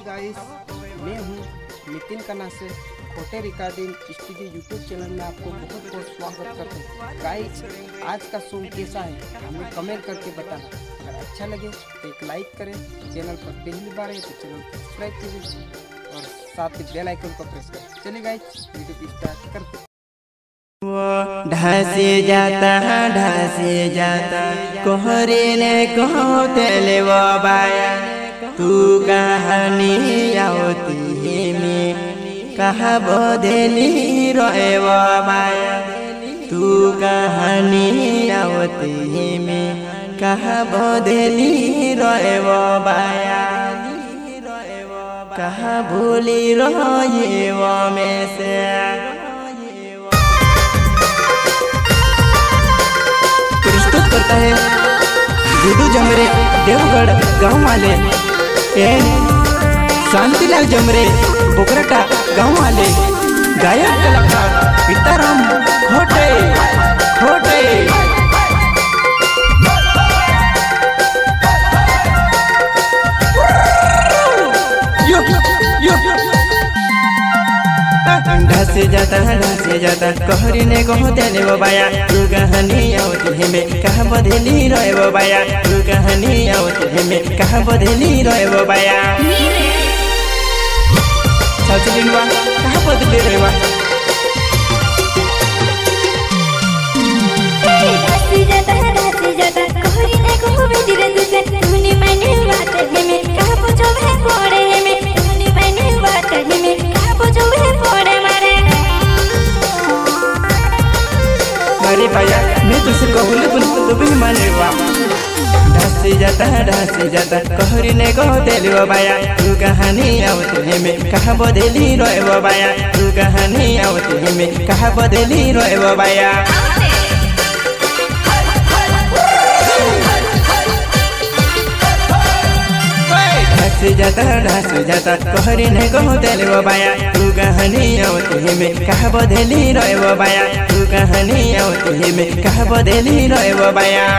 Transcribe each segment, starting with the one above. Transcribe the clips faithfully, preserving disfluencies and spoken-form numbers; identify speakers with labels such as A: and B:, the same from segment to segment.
A: Guys, मैं हूँ नितिन कन्ना से फोटे रिकॉर्डिंग स्टूडियो यूट्यूब चैनल में आपको बहुत बहुत स्वागत करता हूँ। गाइस, आज का सॉन्ग कैसा है हमें कमेंट करके बताना। अगर अच्छा लगे तो एक लाइक करें, चैनल पर पहली बार है तो चैनल को सब्सक्राइब कीजिए और साथ ही बेल आइकन को प्रेस करें। चलिए गाइस, वीडियो को स्टार्ट करते हैं।
B: ढासे जाता ढासे जाता कोहरे ने कहो तेले वो बाया तू कहानी आवती है में कहा बदली रोए वो बाया तू कहानी आवती है में कहा बदली रोए वो बाया कहा भूली रोए वो में से करता है गुडू जमरे देवगढ़ गांव वाले एंड शांतिलाल जमरे बोकरटा गांव वाले गायक कलाकार पिताराम होटे होटे यो यो ढासे जाता ढासे जाता कहरी ने कहो तेले वो बाया तू कहानी आवती है में कहा बदली रोए वो बाया तू कहानी आवती है में कहा बदली रोए वो बाया चलचिन वा कहा बदली रोए वा
C: ढासे जाता ढासे जाता कहरी ने कहो बेटी तुझे तूने मैंने बात है में कहा पूछो है कोड़े में तूने मैंने बात है में कहा पूछो है कोड़े
B: अरे भैया मैं तुझसे कहूँ तुम तो भी माने वा ढासे जाता ढासे जाता कहरी ने कहो तेले वो बाया तू कहानी आवती है में कहा बदली रोए वो बाया तू कहानी आवती है में कहा बदली रोए वो बाया ढासे जाता ढासे जाता कहरी ने कहो तेले वो बाया तू कहानी आवती है में कहा बदली रोए वो बाया तू कहानी आवती है में कहा बदली रोए वो बाया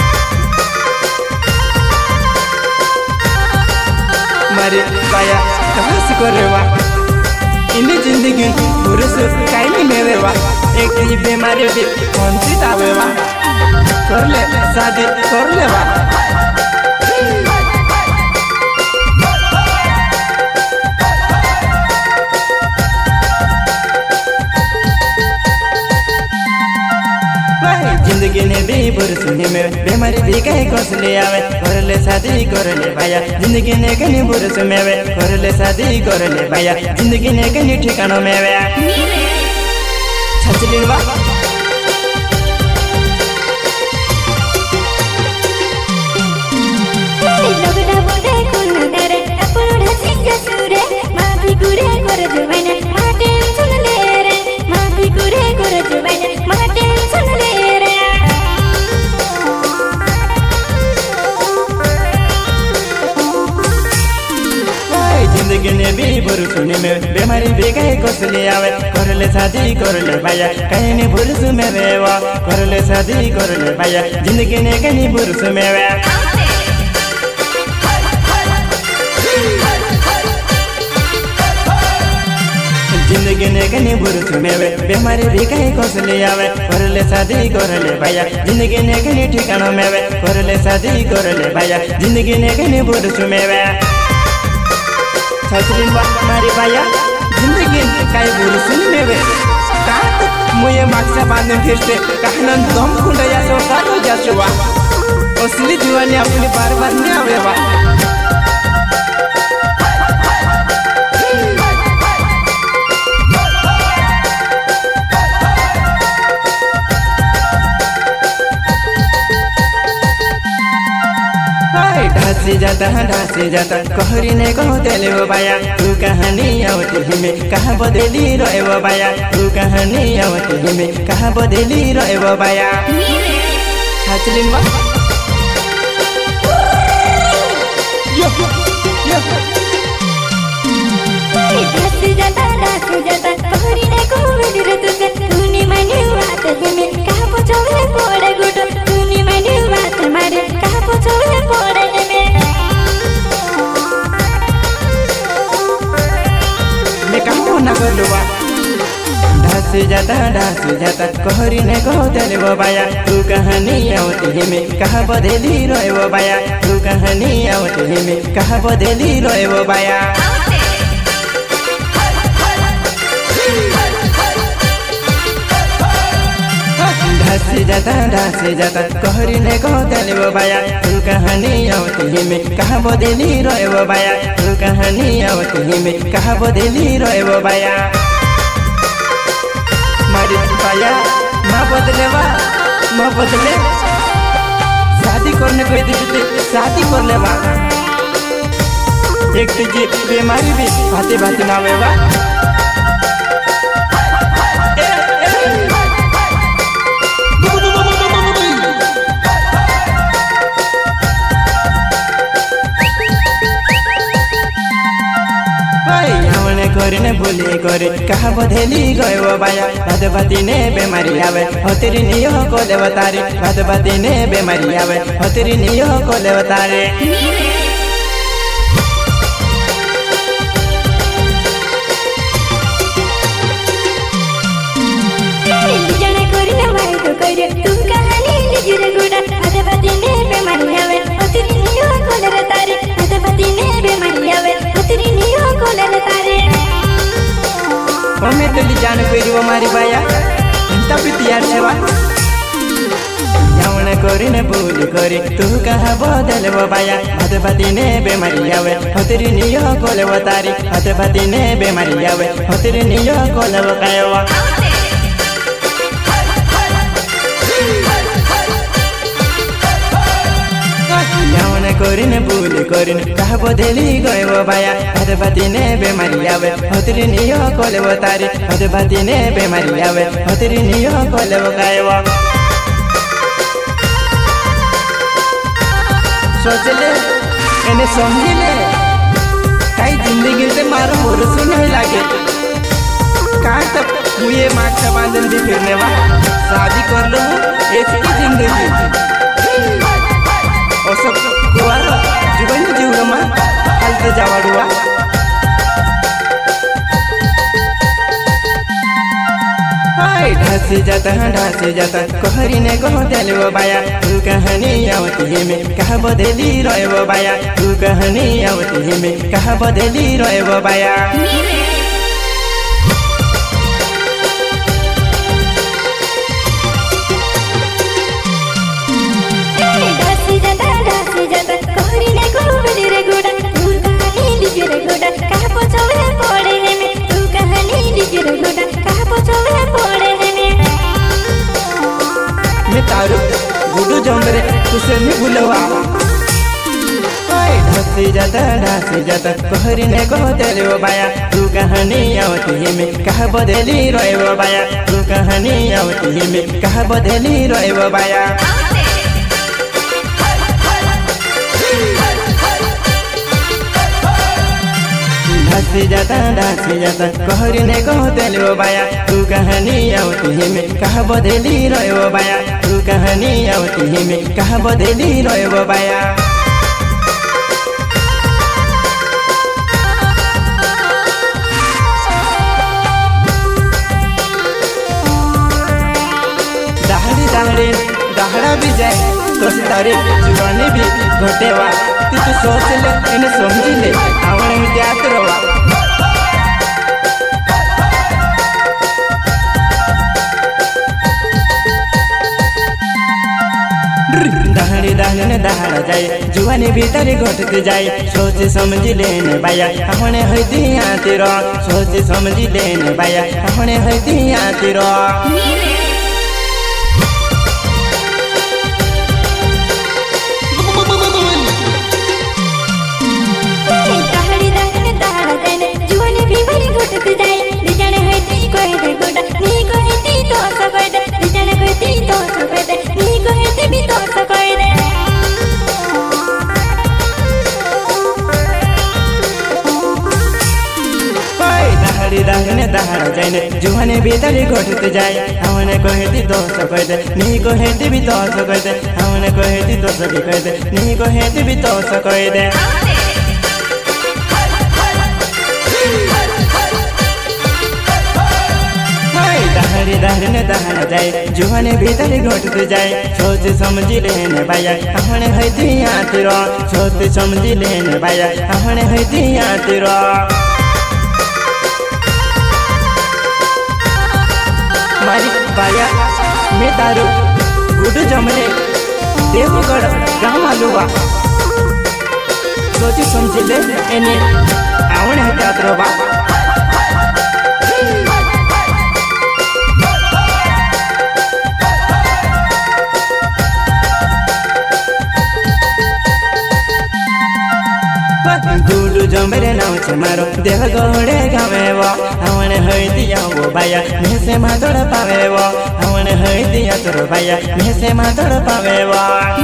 B: मारे बाया कहाँ से करे वा इन्हें जिंदगी पुरुष काई नहीं मेरे वा एक ही बीमारी भी कौन सी तावे वा कर ले शादी कर ले वा जिंदगी ने भी बुरस में बीमारी भी कहीं कस ले आवे कर ले शादी कर ले भाया जिंदगी ने कहीं बुरस में आवे कर ले शादी कर ले भाया जिंदगी ने कहीं ठिकानों में आवे छचलिन वा
C: लगड़ा बोले कुल करे अपन ढासे जसुरे माफी गुरे कर जुबाना माटे सुन ले रे माफी गुरे कर जुबाना माटे सुन ले
B: जिंदगी ने भी बुरस में बीमारी भी कहीं कस ले आवे कर ले शादी कर ले भाया कहीं नहीं बुरस में वेवा कर ले शादी कर ले भाया जिंदगी ने कहीं बुरस में वे जिंदगी ने कहीं बुरस में वे बीमारी भी कहीं कस ले आवे कर ले शादी कर ले भाया जिंदगी ने कहीं ठिकानों में वे कर ले शादी कर ले भाया जिंदगी ने कहीं बुरस में वे छचलिन वा मारी बाया जिंदगी काई बुरसुन में वे काट मुझे माक्सा बांधने फिर से कहना दम खुंडा या सो काटो जासो वा असली दीवानी अपनी बार बार नहीं आवे वा ढासे जाता ढासे जाता कहरी ने कहो तेले वो बाया तू कहानी आवती है में कहा बदली रोए वो बाया तू कहानी आवती है में कहा बदली रोए वो बाया छचलिन वा यो यो
C: ढासे जाता ढासे जाता कहरी ने कहो बेटी तुझे तूने मैंने बात है में कहा पूछो है कोड़े गुडू तूने मैंने बात मारे कहा पूछो है कोड़े में
B: कर लुआ ढास जाता ढास जाता कहरी ने कहो तेरे वो बाया तू कहानी आवती में कहा बदली रोए वो बाया तू कहानी आवती में कहा बदली रोए वो बाया ढास जाता ढास जाता कहरी ने कहो तेरे वो बाया तू कहानी आवती में कहा बदली रोए वो बाया तू कहानी आवती में कहा बदली रोए वो बाया मारी पाया माँ बदले वा माँ बदले शादी करने को दी शादी कर ले वा एक तुझे बीमारी भी भाते भाते ना वे वा करने भूली करे कहा बदली गए वो बाया भात भाती ने बेमारी आवे हतरी नियो को ले बतारे भात भाती ने बेमारी आवे हतरी नियो को ले बतारे
C: जने करने भाई तो करे तुम कहानी लिजुरे गुड़ा भात भाती ने बेमारी आवे हतरी नियो को ले बतारे भात भाती ने बेमारी आवे हतरी नियो को ले बतारे
B: हमें तो ली जाने कोई वो मारी बाया इंता भी तैयार है वा यावने कोरी ने भूल कोरी तू कहाँ बदले वो बाया भात भाती ने बेमारी आवे हतरी नियो को ले वो तारी भात भाती ने बेमारी आवे हतरी नियो को ले वो कायवा यावने कोरी ने भूल कोरी कहा बदली गए वो बाया भात भाती ने बेमारी आवे हतरी नियो को ले वो तारी भात भाती ने बेमारी आवे हतरी नियो को ले वो कायवा सोच ले इन्हें समझ ले कई जिंदगी से मारो भरोसा नहीं लागे कहाँ तक मुझे मार्क्स बांधन भी फिरने वा शादी कर लो ऐसी जिंदगी और सब कुआर जीवन जीवन में हल्के जावाड़ुआ हाय ढास जाता ढास जाता कहरी ने कहो तेरे वो बाया तू कहानी आवती में कहा बदली रोए वो बाया तू कहानी आवती में कहा बदली रोए वो बाया मैं तारू गुडू जमरे तुसे नहीं भूलवा ढासी जाता ढासी जाता कहरी ने कहो तेरे वो बाया तू कहानी आवती में कहा बदली रोए वो बाया तू कहानी आवती में कहा बदली रोए वो बाया ढासी जाता ढासी जाता कहरी ने कहो तेरे वो बाया तू कहानी आवती में कहा बदली रोए वो बाया तू कहानी आवती में कहा बदली रोए वो बाया दहाड़ी दहाड़ी दहाड़ा भी जाए तो तारे जुबानी भी घटेवा तू तो सोच ले इन्हें समझ ले आवने में त्याग रवा दहाड़ी दहाड़ी ने दहाड़ा जाए जुबानी भीतर घटते जाए सोच समझ लेने बाया आवने होती आती रो सोच समझ लेने बाया आवने होती आती रो दहाड़ा जाए जुहाने भीतर घटते जाए हमने कहती दोष कह दे नहीं कहती भी दोष कह दे हमने कहती दोष भी कह दे नहीं कहती भी दोष कह दे दाहर ने दहाड़ जाए जुहाने भीतर घोट जाए सोच समझी लेने बाया हमने है दिया तेरा सोच समझी लेने बाया हमने है दिया तेरा मारी बाया मैं तारू गुड जमने देवगढ़ गाँव आलूवा सोची समझी ले एने आवण है त्यात्रो बा गुडू जमरे नाव से मारो देह गोड़े गावे वो हमने हई दिया वो बाया मैं से मातोड़ पावे वो हमने हई दिया तोर बाया मैं से मातोड़ पावे वो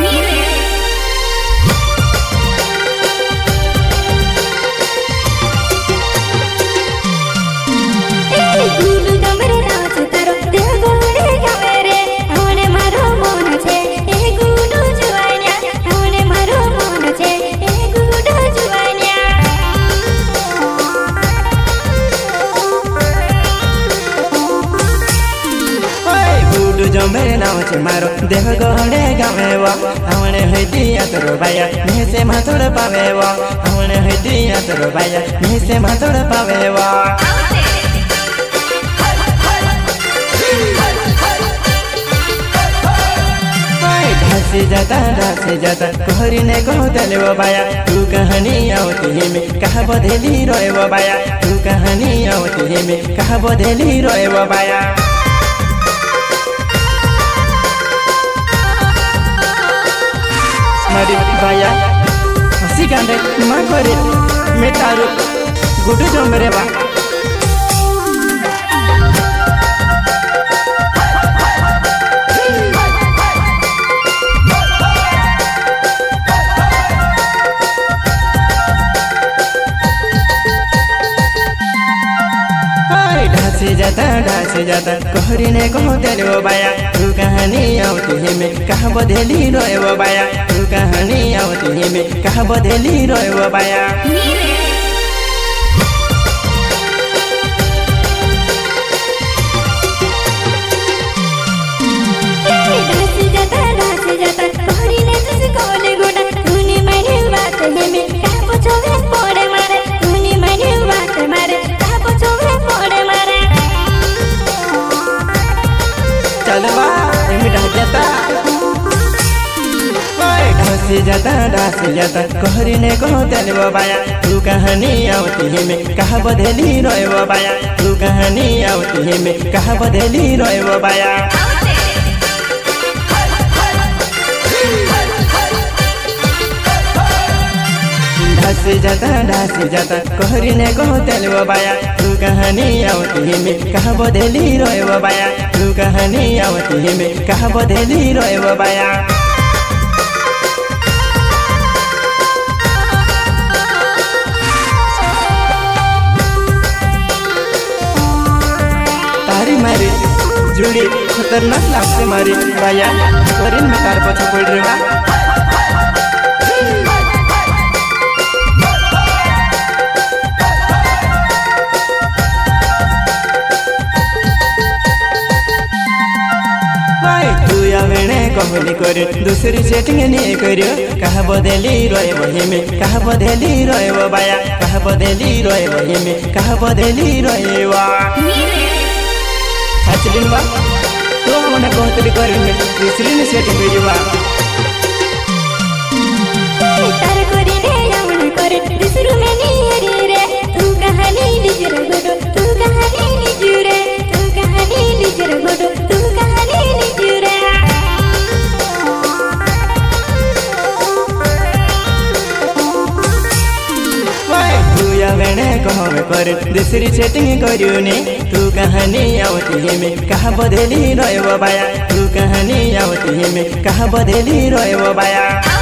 C: गुडू जमरे नाव से तारो देह गोड़े गावे रे हमने मारो मोन छे ए गुडू जुवानिया हमने मारो मोन छे ए गुडू जुवानिया
B: ओए गुडू जमरे नाव से मारो देह गोड़े गावे वो हमने हई दिया तोर बाया मैं से मातोड़ पावे वो हमने हई दिया तोर बाया मैं से मातोड़ पावे वो ढासे जाता ढासे जाता कोहरी ने कहो तले वो बाया तू कहानी आवती है में कहा बदली रोए वो बाया तू कहानी आवती है में कहा बदली रोए वो बाया मारी बाया हसी गांडे मां करे मैं तारू गुडू जमरे बा ढासे जाता ढासे जाता कोहरी ने कहो तेरे वो बाया तू कहानी आवती है में कहा बदली रोए वो बाया तू कहानी आवती है में कहा बदली रोए वो बाया
C: ढासे जाता ढासे जाता कोहरी ने तुझे कोले गोड़ा तूने मैंने बात है में कहा पूछोगे पोड़े मारे तूने मैंने बात मारे कहा पूछोगे पोड़े मारे
B: चलवा एमी ढास जाता ओए ढासे जाता ढासे जाता कोहरी ने कहो तेरे वो बाया तू कहानी आवती है में कहा बदली रोए वो बाया तू कहानी आवती है में कहा बदली रोए वो बाया ढासे जाता ढासे जाता कोहरी ने कहो तेरे वो बाया तू कहानी आवती है में कहा बदली रोए वो बाया तू कहानी आवती है में कहा बदली रोए वो बाया तारी मारी जुड़ी खतरनाक लागते मारी बाया करीन में तार पछा पड़ रहा कहली कर दूसरी सेटिंग नहीं करियो कहा बदली रोए वही में कहा बदली रोए वो बाया कहा बदली रोए वही में कहा बदली रोए वा सचलिन बा तो हमने कहतली कर दूसरी ने सेटिंग करियो वा
C: तार करी रे हमने कर दूसरी में नहीं रे तू कहानी लिख रे गोडो तू कहानी लिख रे तू कहानी लिख रे गोडो तू कहानी लिख रे
B: वेणे कहो कर दूसरी सेटिंग करियो ने तू कहानी आवती है में कहा बदली रोए वो बाया तू कहानी आवती है में कहा बदली रोए वो बाया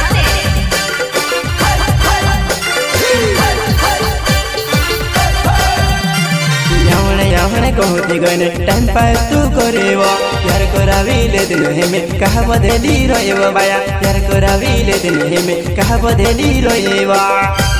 B: यावणे यावणे कहती गने टाइम पास तू करे वो यार करावी ले दिन है में कहा बदली रोए वो बाया यार करावी ले दिन है में कहा बदली रोए वो